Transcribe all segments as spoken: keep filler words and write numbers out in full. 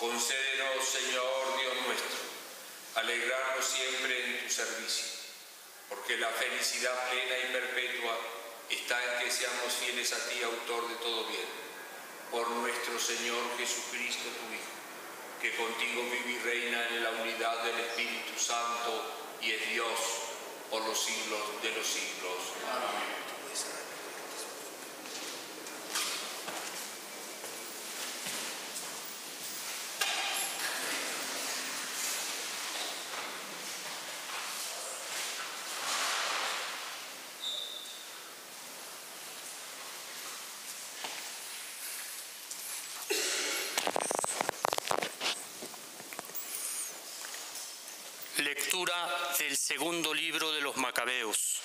Concédenos, Señor Dios nuestro, alegrarnos siempre en tu servicio, porque la felicidad plena y perpetua está en que seamos fieles a ti, autor de todo bien, por nuestro Señor Jesucristo, tu Hijo, que contigo vive y reina en la unidad del Espíritu Santo y es Dios por los siglos de los siglos. Amén. Lectura del segundo libro de los Macabeos.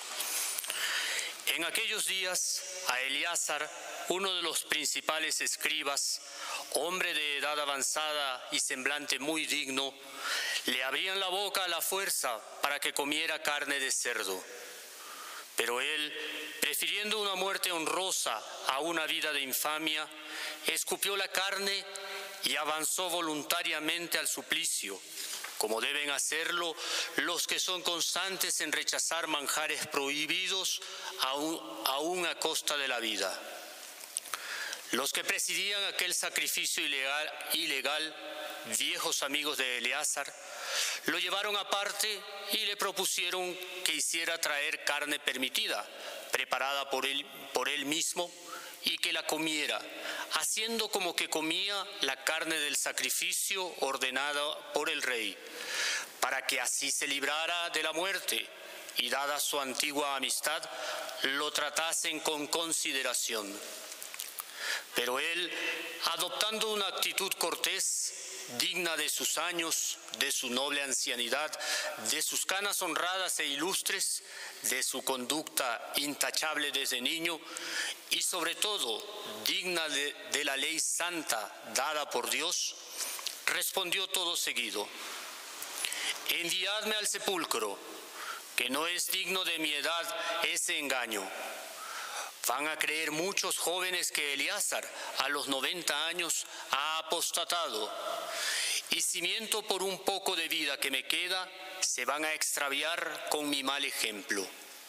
En aquellos días, a Eleazar, uno de los principales escribas, hombre de edad avanzada y semblante muy digno, le abrían la boca a la fuerza para que comiera carne de cerdo. Pero él, prefiriendo una muerte honrosa a una vida de infamia, escupió la carne y avanzó voluntariamente al suplicio, como deben hacerlo los que son constantes en rechazar manjares prohibidos aún, aún a costa de la vida. Los que presidían aquel sacrificio ilegal, ilegal, viejos amigos de Eleazar, lo llevaron aparte y le propusieron que hiciera traer carne permitida, preparada por él, por él mismo, y que la comiera, haciendo como que comía la carne del sacrificio ordenada por el rey, para que así se librara de la muerte y, dada su antigua amistad, lo tratasen con consideración. Pero él, adoptando una actitud cortés, digna de sus años, de su noble ancianidad, de sus canas honradas e ilustres, de su conducta intachable desde niño y sobre todo digna de, de la ley santa dada por Dios, respondió todo seguido: enviadme al sepulcro, que no es digno de mi edad ese engaño. Van a creer muchos jóvenes que Eleazar a los noventa años ha apostatado, y si miento por un poco de vida que me queda, se van a extraviar con mi mal ejemplo.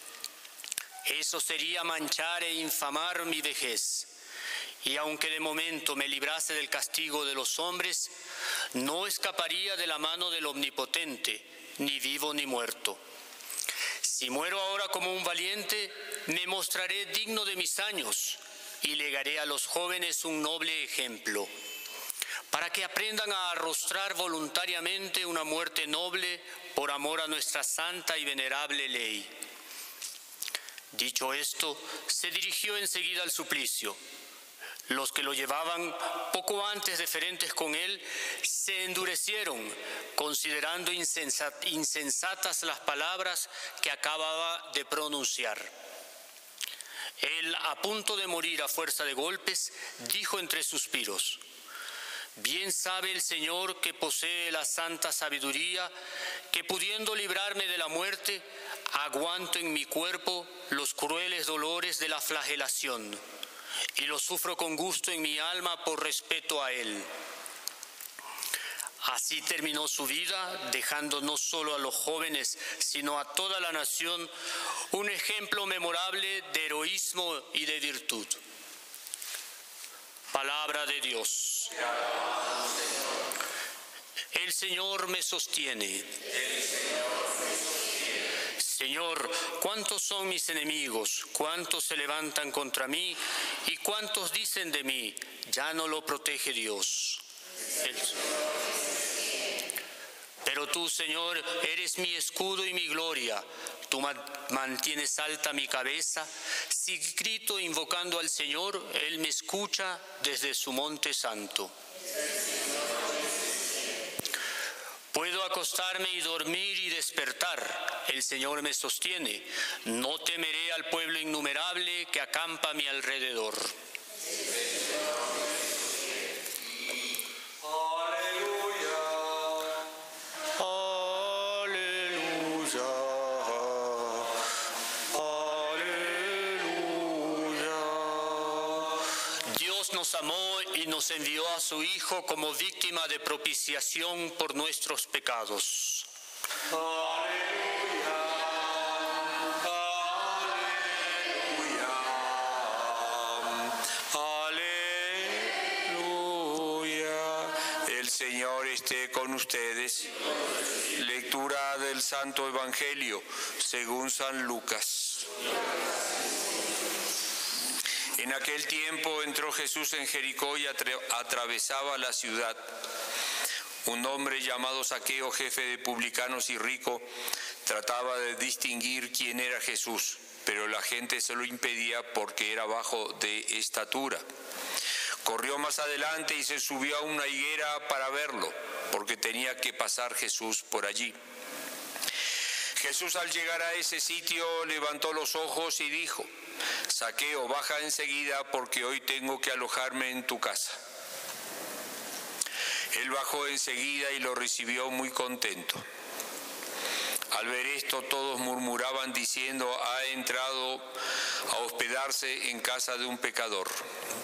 Eso sería manchar e infamar mi vejez, y aunque de momento me librase del castigo de los hombres, no escaparía de la mano del Omnipotente, ni vivo ni muerto. Si muero ahora como un valiente, me mostraré digno de mis años y legaré a los jóvenes un noble ejemplo, para que aprendan a arrostrar voluntariamente una muerte noble por amor a nuestra santa y venerable ley. Dicho esto, se dirigió enseguida al suplicio. Los que lo llevaban poco antes deferentes con él se endurecieron, considerando insensat- insensatas las palabras que acababa de pronunciar. Él, a punto de morir a fuerza de golpes, dijo entre suspiros: bien sabe el Señor que posee la santa sabiduría, que pudiendo librarme de la muerte, aguanto en mi cuerpo los crueles dolores de la flagelación, y lo sufro con gusto en mi alma por respeto a Él. Así terminó su vida, dejando no solo a los jóvenes, sino a toda la nación un ejemplo memorable de heroísmo y de virtud. Palabra de Dios. El Señor me sostiene. Señor, ¿cuántos son mis enemigos? ¿Cuántos se levantan contra mí? ¿Y cuántos dicen de mí? Ya no lo protege Dios. El... Pero tú, Señor, eres mi escudo y mi gloria. Tú mantienes alta mi cabeza. Si grito invocando al Señor, Él me escucha desde su monte santo. Puedo acostarme y dormir y despertar. El Señor me sostiene. No temeré al pueblo innumerable que acampa a mi alrededor. nos amó y nos envió a su Hijo como víctima de propiciación por nuestros pecados. Aleluya, aleluya, aleluya. El Señor esté con ustedes. Lectura del Santo Evangelio según San Lucas. En aquel tiempo entró Jesús en Jericó y atra- atravesaba la ciudad. Un hombre llamado Zaqueo, jefe de publicanos y rico, trataba de distinguir quién era Jesús, pero la gente se lo impedía porque era bajo de estatura. Corrió más adelante y se subió a una higuera para verlo, porque tenía que pasar Jesús por allí. Jesús, al llegar a ese sitio, levantó los ojos y dijo: Zaqueo, baja enseguida, porque hoy tengo que alojarme en tu casa. Él bajó enseguida y lo recibió muy contento. Al ver esto, todos murmuraban diciendo: ha entrado a hospedarse en casa de un pecador.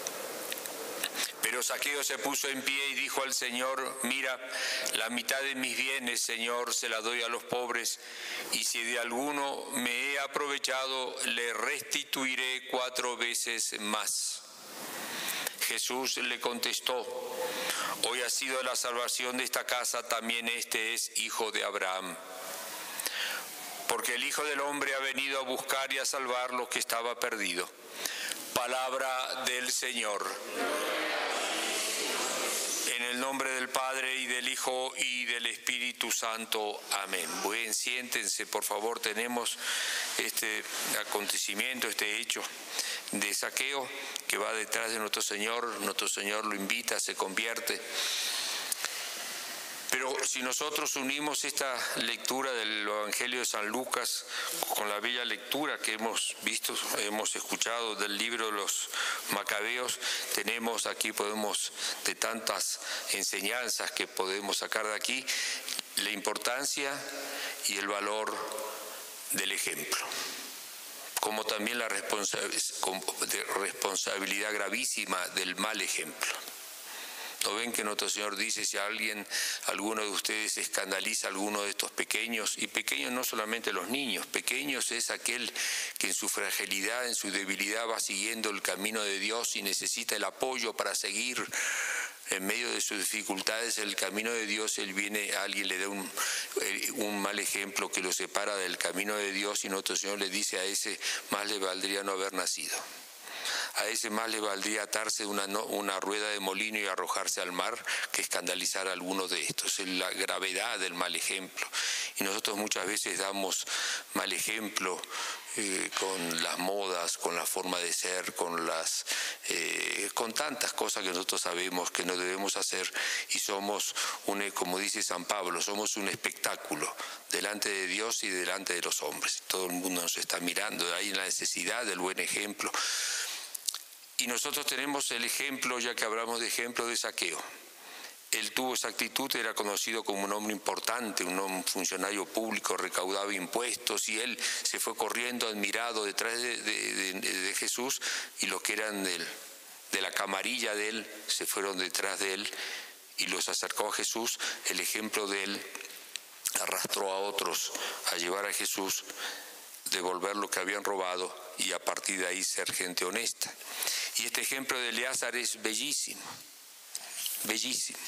Pero Zaqueo se puso en pie y dijo al Señor: mira, la mitad de mis bienes, Señor, se la doy a los pobres, y si de alguno me he aprovechado, le restituiré cuatro veces más. Jesús le contestó: hoy ha sido la salvación de esta casa, también este es hijo de Abraham. Porque el Hijo del Hombre ha venido a buscar y a salvar lo que estaba perdido. Palabra del Señor. En el nombre del Padre, y del Hijo, y del Espíritu Santo. Amén. Bien, siéntense, por favor. Tenemos este acontecimiento, este hecho de Zaqueo, que va detrás de nuestro Señor. Nuestro Señor lo invita, se convierte. Pero si nosotros unimos esta lectura del Evangelio de San Lucas con la bella lectura que hemos visto, hemos escuchado del libro de los Macabeos, tenemos aquí, podemos, de tantas enseñanzas que podemos sacar de aquí, la importancia y el valor del ejemplo, como también la responsabilidad gravísima del mal ejemplo. ¿No ven que nuestro Señor dice: si alguien, alguno de ustedes escandaliza a alguno de estos pequeños, y pequeños no solamente los niños, pequeños es aquel que en su fragilidad, en su debilidad va siguiendo el camino de Dios y necesita el apoyo para seguir en medio de sus dificultades el camino de Dios? Él viene, a alguien le da un, un mal ejemplo que lo separa del camino de Dios, y nuestro Señor le dice: a ese más le valdría no haber nacido. A ese más le valdría atarse una, una rueda de molino y arrojarse al mar que escandalizar a alguno de estos. Es la gravedad del mal ejemplo. Y nosotros muchas veces damos mal ejemplo eh, con las modas, con la forma de ser, con, las, eh, con tantas cosas que nosotros sabemos que no debemos hacer, y somos, un, como dice San Pablo, somos un espectáculo delante de Dios y delante de los hombres. Todo el mundo nos está mirando, de ahí la necesidad del buen ejemplo. Y nosotros tenemos el ejemplo, ya que hablamos de ejemplo, de Zaqueo. Él tuvo esa actitud, era conocido como un hombre importante, un, hombre, un funcionario público, recaudaba impuestos, y él se fue corriendo admirado detrás de, de, de, de Jesús, y los que eran de, él, de la camarilla de él se fueron detrás de él y los acercó a Jesús. El ejemplo de él arrastró a otros a llevar a Jesús, devolver lo que habían robado, y a partir de ahí ser gente honesta. Y este ejemplo de Eleazar es bellísimo, bellísimo.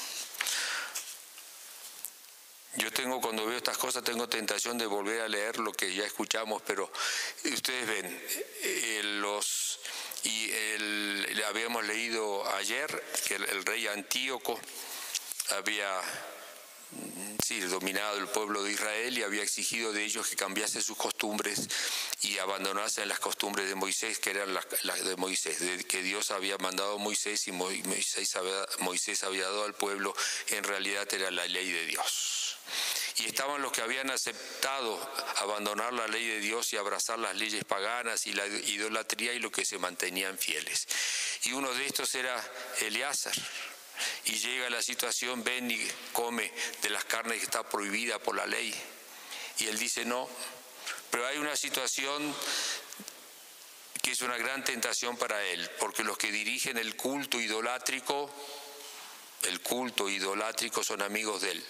Yo tengo, cuando veo estas cosas, tengo tentación de volver a leer lo que ya escuchamos, pero ustedes ven, eh, los, y el, habíamos leído ayer que el, el rey Antíoco había sí, dominado el pueblo de Israel y había exigido de ellos que cambiasen sus costumbres y abandonasen las costumbres de Moisés, que eran las, las de Moisés, de que Dios había mandado a Moisés y Moisés había, Moisés había dado al pueblo. En realidad era la ley de Dios. Y estaban los que habían aceptado abandonar la ley de Dios y abrazar las leyes paganas y la idolatría, y los que se mantenían fieles. Y uno de estos era Eleazar. Y llega la situación: ven y come de las carnes que está prohibida por la ley. Y él dice: no, pero hay una situación que que es una gran tentación para él, porque los que dirigen el culto idolátrico, el culto idolátrico son amigos de él.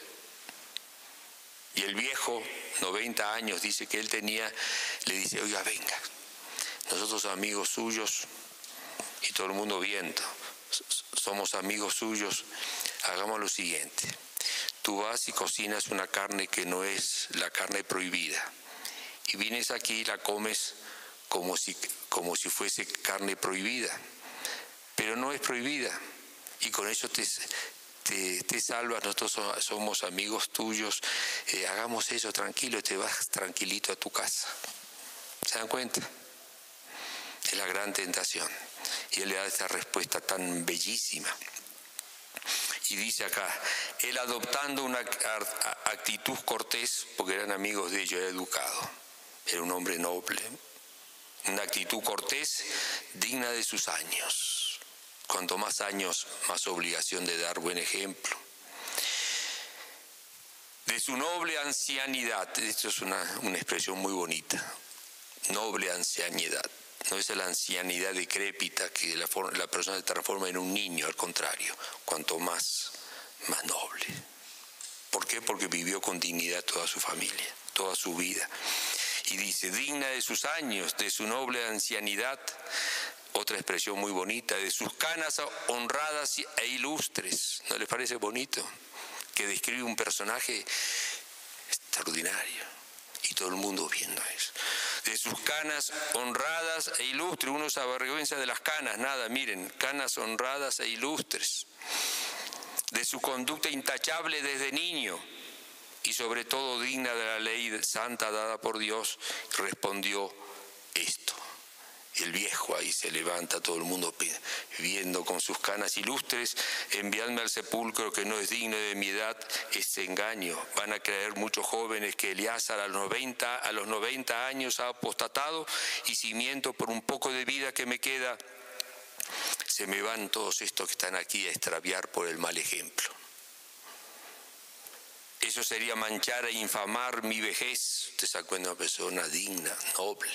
Y el viejo, noventa años, dice que él tenía, le dice, oiga, venga, nosotros amigos suyos, y todo el mundo viendo, somos amigos suyos, hagamos lo siguiente, tú vas y cocinas una carne que no es la carne prohibida, y vienes aquí y la comes como si, como si fuese carne prohibida, pero no es prohibida, y con eso te... Te, te salvas, nosotros somos amigos tuyos, eh, hagamos eso tranquilo y te vas tranquilito a tu casa. ¿Se dan cuenta? Es la gran tentación. Y él le da esta respuesta tan bellísima. Y dice acá, él adoptando una actitud cortés, porque eran amigos de ellos, era educado, era un hombre noble, una actitud cortés digna de sus años. Cuanto más años, más obligación de dar buen ejemplo. De su noble ancianidad, esto es una, una expresión muy bonita, noble ancianidad, no es la ancianidad decrépita que la, la persona se transforma en un niño, al contrario, cuanto más, más noble. ¿Por qué? Porque vivió con dignidad toda su familia, toda su vida. Y dice, digna de sus años, de su noble ancianidad, otra expresión muy bonita, de sus canas honradas e ilustres. ¿No les parece bonito? Que describe un personaje extraordinario. Y todo el mundo viendo eso. De sus canas honradas e ilustres. Uno se avergüenza de las canas, nada, miren, canas honradas e ilustres. De su conducta intachable desde niño. Y sobre todo digna de la ley santa dada por Dios, respondió esto. El viejo ahí se levanta, todo el mundo viendo con sus canas ilustres, enviadme al sepulcro que no es digno de mi edad, este engaño. Van a creer muchos jóvenes que Eleazar a los noventa, a los noventa años ha apostatado y si miento por un poco de vida que me queda, se me van todos estos que están aquí a extraviar por el mal ejemplo. Eso sería manchar e infamar mi vejez. Usted se acuerda de una persona digna, noble.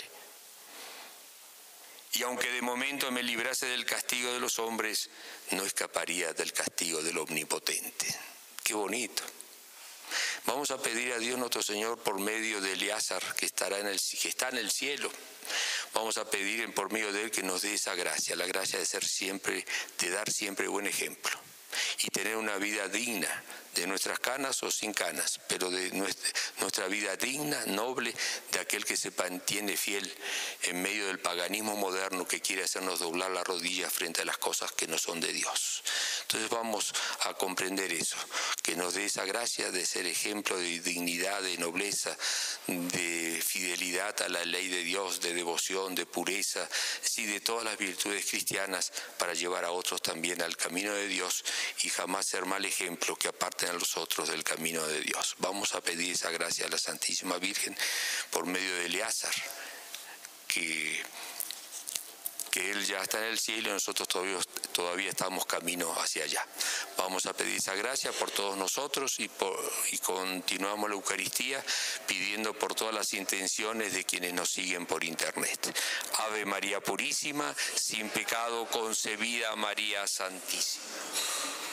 Y aunque de momento me librase del castigo de los hombres, no escaparía del castigo del Omnipotente. Qué bonito. Vamos a pedir a Dios nuestro Señor por medio de Eleazar, que, estará en el, que está en el cielo. Vamos a pedir por medio de él que nos dé esa gracia, la gracia de ser siempre, de dar siempre buen ejemplo. Y tener una vida digna, de nuestras canas o sin canas, pero de nuestra, nuestra vida digna, noble, de aquel que se mantiene fiel en medio del paganismo moderno que quiere hacernos doblar la rodilla frente a las cosas que no son de Dios. Entonces vamos a comprender eso, que nos dé esa gracia de ser ejemplo de dignidad, de nobleza, de fidelidad a la ley de Dios, de devoción, de pureza, sí, de todas las virtudes cristianas para llevar a otros también al camino de Dios y jamás ser mal ejemplo que aparten a los otros del camino de Dios. Vamos a pedir esa gracia a la Santísima Virgen por medio de Eleazar, que, que él ya está en el cielo y nosotros todavía, todavía estamos camino hacia allá. Vamos a pedir esa gracia por todos nosotros y, por, y continuamos la Eucaristía pidiendo por todas las intenciones de quienes nos siguen por internet. Ave María Purísima, sin pecado concebida María Santísima.